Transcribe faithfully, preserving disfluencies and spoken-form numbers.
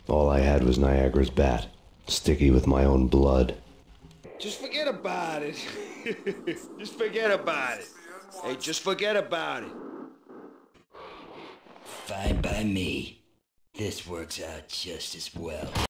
All I had was Niagara's bat, sticky with my own blood. Just forget about it. Just forget about it. Hey, just forget about it. Fine by me. This works out just as well.